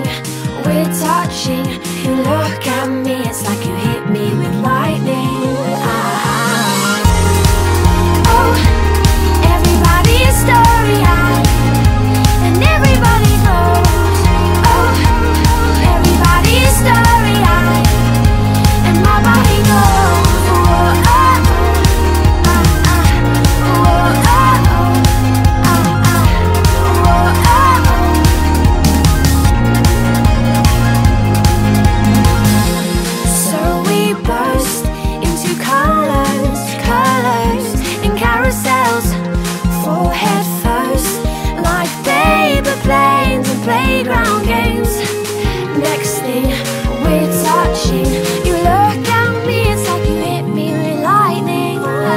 thing, we're touching. You look at me, it's like you hit me with lightning. Oh, everybody's story-eyed, and everybody knows. Oh, everybody's story-eyed, and my body goes. Playground games. Next thing, we're touching. You look at me, it's like you hit me with lightning.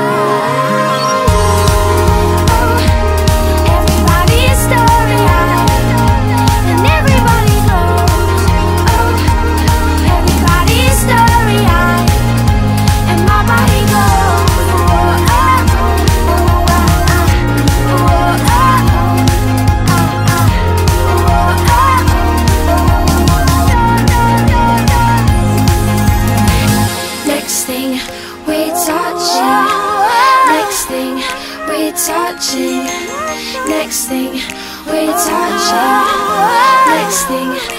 Oh, everybody's story-eyed, and everybody knows. Oh, everybody's story-eyed, and my body goes. Next thing, we're touching. Next thing, we're touching. Next thing, we're touching. Next thing.